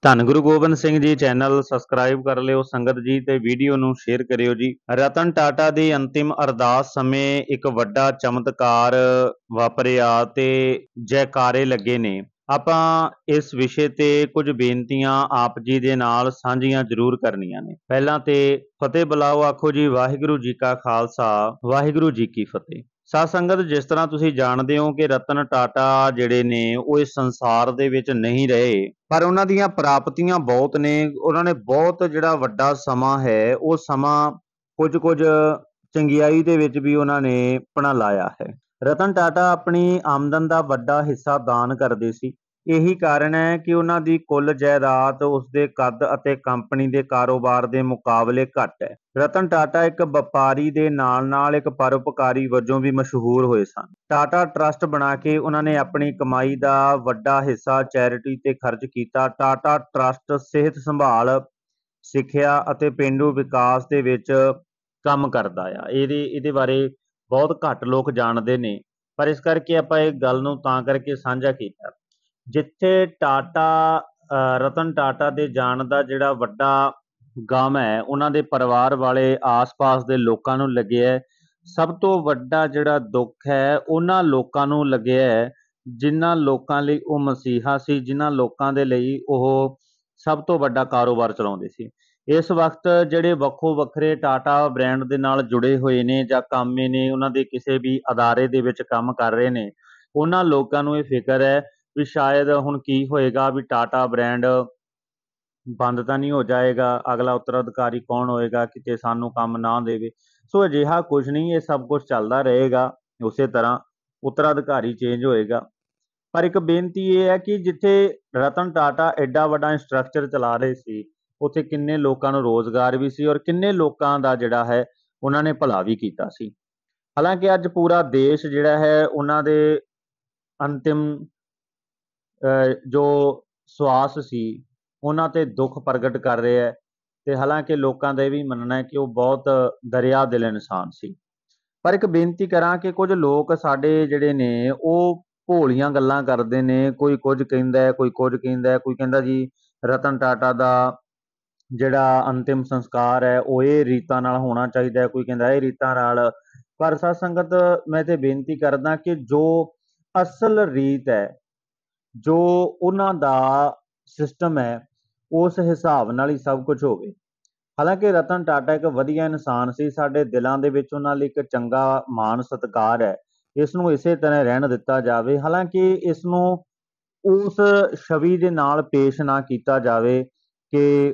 ਧੰਨ Guru Gobind Singh ji channel subscribe ਕਰ ਲਿਓ ਸੰਗਤ ਜੀ ਤੇ ਵੀਡੀਓ ਨੂੰ ਸ਼ੇਅਰ ਕਰਿਓ ਜੀ। ਰਤਨ ਟਾਟਾ ਦੀ ਅੰਤਿਮ ਅਰਦਾਸ ਸਮੇਂ ਇੱਕ ਵੱਡਾ ਚਮਤਕਾਰ ਵਾਪਰਿਆ ਤੇ ਜੈਕਾਰੇ ਲੱਗੇ ਨੇ। ਆਪਾਂ ਇਸ ਵਿਸ਼ੇ ਤੇ ਕੁਝ ਬੇਨਤੀਆਂ ਆਪ ਜੀ ਦੇ ਨਾਲ ਸਾਂਝੀਆਂ ਜ਼ਰੂਰ ਕਰਨੀਆਂ ਨੇ। ਪਹਿਲਾਂ ਤੇ ਫਤਿਹ ਬੁਲਾਓ, ਆਖੋ ਜੀ ਵਾਹਿਗੁਰੂ ਜੀ ਕਾ ਖਾਲਸਾ ਵਾਹਿਗੁਰੂ ਜੀ ਕੀ ਫਤਿਹ। ਸਾਧ ਸੰਗਤ, ਜਿਸ ਤਰ੍ਹਾਂ ਤੁਸੀਂ ਜਾਣਦੇ ਹੋ ਕਿ ਰਤਨ ਟਾਟਾ ਜਿਹੜੇ ਨੇ ਉਹ ਇਸ ਸੰਸਾਰ ਦੇ ਵਿੱਚ ਨਹੀਂ ਰਹੇ, ਪਰ ਉਹਨਾਂ ਦੀਆਂ ਪ੍ਰਾਪਤੀਆਂ ਬਹੁਤ ਨੇ। ਉਹਨਾਂ ਨੇ ਬਹੁਤ ਜਿਹੜਾ ਵੱਡਾ ਸਮਾਂ ਹੈ ਉਹ ਸਮਾਂ ਕੁਝ ਚੰਗਿਆਈ ਦੇ ਵਿੱਚ ਵੀ ਉਹਨਾਂ ਨੇ ਆਪਣਾ ਲਾਇਆ ਹੈ। ਰਤਨ ਟਾਟਾ ਆਪਣੀ ਆਮਦਨ ਦਾ ਵੱਡਾ ਹਿੱਸਾ ਦਾਨ ਕਰਦੇ ਸੀ। ਇਹੀ ਕਾਰਨ ਹੈ ਕਿ ਉਹਨਾਂ ਦੀ ਕੁੱਲ ਜਾਇਦਾਦ ਉਸਦੇ ਕੱਦ ਅਤੇ ਕੰਪਨੀ ਦੇ ਕਾਰੋਬਾਰ ਦੇ ਮੁਕਾਬਲੇ ਘੱਟ ਹੈ। ਰਤਨ ਟਾਟਾ ਇੱਕ ਵਪਾਰੀ ਦੇ ਨਾਲ-ਨਾਲ ਇੱਕ ਪਰਉਪਕਾਰੀ ਵਜੋਂ ਵੀ ਮਸ਼ਹੂਰ ਹੋਏ ਸਨ। ਟਾਟਾ ਟਰੱਸਟ ਬਣਾ ਕੇ ਉਹਨਾਂ ਨੇ ਆਪਣੀ ਕਮਾਈ ਦਾ ਵੱਡਾ ਹਿੱਸਾ ਚੈਰਿਟੀ ਤੇ ਖਰਚ ਕੀਤਾ। ਟਾਟਾ ਟਰੱਸਟ ਸਿਹਤ ਸੰਭਾਲ, ਸਿੱਖਿਆ ਅਤੇ ਪੇਂਡੂ ਵਿਕਾਸ ਦੇ ਵਿੱਚ ਕੰਮ ਕਰਦਾ ਆ। ਇਹਦੇ ਬਾਰੇ ਬਹੁਤ ਘੱਟ ਲੋਕ ਜਾਣਦੇ ਨੇ, ਪਰ ਇਸ ਕਰਕੇ ਆਪਾਂ ਇਹ ਗੱਲ ਨੂੰ ਤਾਂ ਕਰਕੇ ਸਾਂਝਾ ਕੀਤਾ। ਜਿੱਥੇ ਰਤਨ ਟਾਟਾ ਦੇ ਜਾਣ ਦਾ ਜਿਹੜਾ ਵੱਡਾ ਗਮ ਹੈ ਉਹਨਾਂ ਦੇ ਪਰਿਵਾਰ ਵਾਲੇ ਆਸ-ਪਾਸ ਦੇ ਲੋਕਾਂ ਨੂੰ ਲੱਗਿਆ ਹੈ। ਸਭ ਤੋਂ ਵੱਡਾ ਜਿਹੜਾ ਦੁੱਖ ਹੈ ਉਹਨਾਂ ਲੋਕਾਂ ਨੂੰ ਲੱਗਿਆ ਹੈ ਜਿਨ੍ਹਾਂ ਲੋਕਾਂ ਲਈ ਉਹ ਮਸੀਹਾ ਸੀ, ਜਿਨ੍ਹਾਂ ਲੋਕਾਂ ਦੇ ਲਈ ਉਹ ਸਭ ਤੋਂ ਵੱਡਾ ਕਾਰੋਬਾਰ ਚਲਾਉਂਦੇ ਸੀ। ਇਸ ਵਕਤ ਜਿਹੜੇ ਵੱਖੋ ਵੱਖਰੇ ਟਾਟਾ ਬ੍ਰਾਂਡ ਦੇ ਨਾਲ ਜੁੜੇ ਹੋਏ ਨੇ ਜਾਂ ਕਾਮੇ ਨੇ, ਉਹਨਾਂ ਦੇ ਕਿਸੇ ਵੀ ਅਦਾਰੇ ਦੇ ਵਿੱਚ ਕੰਮ ਕਰ ਰਹੇ ਨੇ, ਉਹਨਾਂ ਲੋਕਾਂ ਨੂੰ ਇਹ ਫਿਕਰ ਹੈ ਵੀ ਸ਼ਾਇਦ ਹੁਣ ਕੀ ਹੋਏਗਾ, ਵੀ ਟਾਟਾ ਬ੍ਰਾਂਡ ਬੰਦ ਤਾਂ ਨਹੀਂ ਹੋ ਜਾਏਗਾ, ਅਗਲਾ ਉੱਤਰਾਧਿਕਾਰੀ ਕੌਣ ਹੋਏਗਾ, ਕਿਤੇ ਸਾਨੂੰ ਕੰਮ ਨਾ ਦੇਵੇ। ਸੋ ਅਜਿਹਾ ਕੁਝ ਨਹੀਂ, ਇਹ ਸਭ ਕੁਝ ਚੱਲਦਾ ਰਹੇਗਾ। ਉਸੇ ਤਰ੍ਹਾਂ ਉੱਤਰਾਧਿਕਾਰੀ ਚੇਂਜ ਹੋਏਗਾ। ਪਰ ਇੱਕ ਬੇਨਤੀ ਇਹ ਹੈ ਕਿ ਜਿੱਥੇ ਰਤਨ ਟਾਟਾ ਐਡਾ ਵੱਡਾ ਸਟਰਕਚਰ ਚਲਾ ਰਹੇ ਸੀ, ਉੱਥੇ ਕਿੰਨੇ ਲੋਕਾਂ ਨੂੰ ਰੋਜ਼ਗਾਰ ਵੀ ਸੀ ਔਰ ਕਿੰਨੇ ਲੋਕਾਂ ਦਾ ਜਿਹੜਾ ਹੈ ਉਹਨਾਂ ਨੇ ਭਲਾ ਵੀ ਕੀਤਾ ਸੀ। ਹਾਲਾਂਕਿ ਅੱਜ ਪੂਰਾ ਦੇਸ਼ ਜਿਹੜਾ ਹੈ ਉਹਨਾਂ ਦੇ ਅੰਤਿਮ ਜੋ ਸਵਾਸ ਸੀ ਉਹਨਾਂ ਤੇ ਦੁੱਖ ਪ੍ਰਗਟ ਕਰ ਰਿਹਾ ਹੈ। ਤੇ ਹਾਲਾਂਕਿ ਲੋਕਾਂ ਦਾ ਇਹ ਵੀ ਮੰਨਣਾ ਹੈ ਕਿ ਉਹ ਬਹੁਤ ਦਰਿਆ ਦਿਲ ਇਨਸਾਨ ਸੀ। ਪਰ ਇੱਕ ਬੇਨਤੀ ਕਰਾਂ ਕਿ ਕੁਝ ਲੋਕ ਸਾਡੇ ਜਿਹੜੇ ਨੇ ਉਹ ਭੋਲੀਆਂ ਗੱਲਾਂ ਕਰਦੇ ਨੇ। ਕੋਈ ਕੁਝ ਕਹਿੰਦਾ ਹੈ, ਕੋਈ ਕੁਝ ਕਹਿੰਦਾ ਹੈ। ਕੋਈ ਕਹਿੰਦਾ ਜੀ ਰਤਨ ਟਾਟਾ ਦਾ ਜਿਹੜਾ ਅੰਤਿਮ ਸੰਸਕਾਰ ਹੈ ਉਹ ਇਹ ਰੀਤਾਂ ਨਾਲ ਹੋਣਾ ਚਾਹੀਦਾ ਹੈ, ਕੋਈ ਕਹਿੰਦਾ ਇਹ ਰੀਤਾਂ ਨਾਲ। ਪਰ ਸਾਧ ਸੰਗਤ, ਮੈਂ ਤੇ ਬੇਨਤੀ ਕਰਦਾ ਕਿ ਜੋ ਅਸਲ ਰੀਤ ਹੈ, ਜੋ ਉਹਨਾਂ ਦਾ ਸਿਸਟਮ ਹੈ, ਉਸ ਹਿਸਾਬ ਨਾਲ ਹੀ ਸਭ ਕੁਝ ਹੋਵੇ। ਹਾਲਾਂਕਿ ਰਤਨ ਟਾਟਾ ਇੱਕ ਵਧੀਆ ਇਨਸਾਨ ਸੀ, ਸਾਡੇ ਦਿਲਾਂ ਦੇ ਵਿੱਚ ਉਹਨਾਂ ਲਈ ਇੱਕ ਚੰਗਾ ਮਾਣ ਸਤਿਕਾਰ ਹੈ। ਇਸ ਨੂੰ ਇਸੇ ਤਰ੍ਹਾਂ ਰਹਿਣ ਦਿੱਤਾ ਜਾਵੇ। ਹਾਲਾਂਕਿ ਇਸ ਨੂੰ ਉਸ ਛਵੀ ਦੇ ਨਾਲ ਪੇਸ਼ ਨਾ ਕੀਤਾ ਜਾਵੇ ਕਿ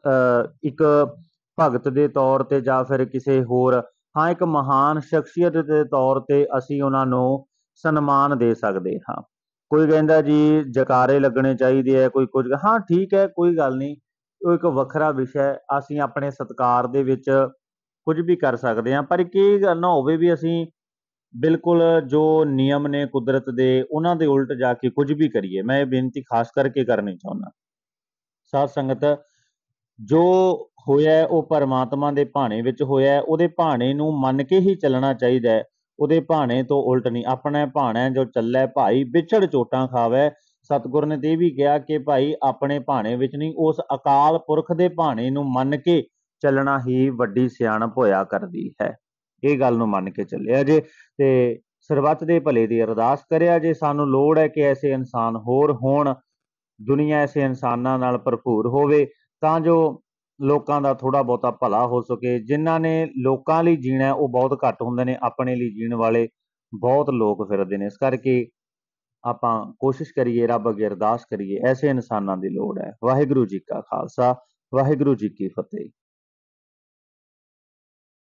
ਇੱਕ ਭਗਤ ਦੇ ਤੌਰ ਤੇ ਜਾਂ ਫਿਰ ਕਿਸੇ ਹੋਰ, ਹਾਂ ਇੱਕ ਮਹਾਨ ਸ਼ਖਸੀਅਤ ਦੇ ਤੌਰ ਤੇ ਅਸੀਂ ਉਹਨਾਂ ਨੂੰ ਸਨਮਾਨ ਦੇ ਸਕਦੇ ਹਾਂ। ਕੋਈ ਕਹਿੰਦਾ ਜੀ ਜੈਕਾਰੇ ਲੱਗਣੇ ਚਾਹੀਦੇ ਹੈ, ਕੋਈ ਕੁਝ, ਹਾਂ ਠੀਕ ਹੈ, ਕੋਈ ਗੱਲ ਨਹੀਂ, ਉਹ ਇੱਕ ਵੱਖਰਾ ਵਿਸ਼ਾ ਹੈ। ਅਸੀਂ ਆਪਣੇ ਸਤਿਕਾਰ ਦੇ ਵਿੱਚ ਕੁਝ ਵੀ ਕਰ ਸਕਦੇ ਹਾਂ, ਪਰ ਇੱਕ ਇਹ ਗੱਲ ਨਾ ਹੋਵੇ ਵੀ ਅਸੀਂ ਬਿਲਕੁਲ ਜੋ ਨਿਯਮ ਨੇ ਕੁਦਰਤ ਦੇ ਉਹਨਾਂ ਦੇ ਉਲਟ ਜਾ ਕੇ ਕੁਝ ਵੀ ਕਰੀਏ। ਮੈਂ ਇਹ ਬੇਨਤੀ ਖਾਸ ਕਰਕੇ ਕਰਨੀ ਚਾਹੁੰਦਾ। ਸਾਧ ਸੰਗਤ, ਜੋ ਹੋਇਆ ਉਹ ਪਰਮਾਤਮਾ ਦੇ ਭਾਣੇ ਵਿੱਚ ਹੋਇਆ, ਉਹਦੇ ਭਾਣੇ ਨੂੰ ਮੰਨ ਕੇ ਹੀ ਚੱਲਣਾ ਚਾਹੀਦਾ ਹੈ, ਉਹਦੇ ਭਾਣੇ ਤੋਂ ਉਲਟ ਨਹੀਂ। ਆਪਣਾ ਭਾਣਾ ਜੋ ਚੱਲੇ ਭਾਈ ਵਿਛੜ ਚੋਟਾਂ ਖਾਵੇ। ਸਤਿਗੁਰ ਨੇ ਤੇ ਇਹ ਵੀ ਕਿਹਾ ਕਿ ਭਾਈ ਆਪਣੇ ਭਾਣੇ ਵਿੱਚ ਨਹੀਂ, ਉਸ ਅਕਾਲ ਪੁਰਖ ਦੇ ਭਾਣੇ ਨੂੰ ਮੰਨ ਕੇ ਚੱਲਣਾ ਹੀ ਵੱਡੀ ਸਿਆਣਪ ਹੋਇਆ ਕਰਦੀ ਹੈ। ਇਹ ਗੱਲ ਨੂੰ ਮੰਨ ਕੇ ਚੱਲਿਆ ਜੇ ਤੇ ਸਰਬੱਤ ਦੇ ਭਲੇ ਦੀ ਅਰਦਾਸ ਕਰਿਆ ਜੇ। ਸਾਨੂੰ ਲੋੜ ਹੈ ਕਿ ਐਸੇ ਇਨਸਾਨ ਹੋਰ ਹੋਣ, ਦੁਨੀਆ ਐਸੇ ਇਨਸਾਨਾਂ ਨਾਲ ਭਰਪੂਰ ਹੋਵੇ ਤਾਂ ਜੋ ਲੋਕਾਂ ਦਾ ਥੋੜ੍ਹਾ ਬਹੁਤਾ ਭਲਾ ਹੋ ਸਕੇ। ਜਿਨ੍ਹਾਂ ਨੇ ਲੋਕਾਂ ਲਈ ਜੀਣਾ ਉਹ ਬਹੁਤ ਘੱਟ ਹੁੰਦੇ ਨੇ, ਆਪਣੇ ਲਈ ਜੀਣ ਵਾਲੇ ਬਹੁਤ ਲੋਕ ਫਿਰਦੇ ਨੇ। ਇਸ ਕਰਕੇ ਆਪਾਂ ਕੋਸ਼ਿਸ਼ ਕਰੀਏ, ਰੱਬ ਅੱਗੇ ਅਰਦਾਸ ਕਰੀਏ, ਐਸੇ ਇਨਸਾਨਾਂ ਦੀ ਲੋੜ ਹੈ। ਵਾਹਿਗੁਰੂ ਜੀ ਕਾ ਖਾਲਸਾ ਵਾਹਿਗੁਰੂ ਜੀ ਕੀ ਫਤਿਹ।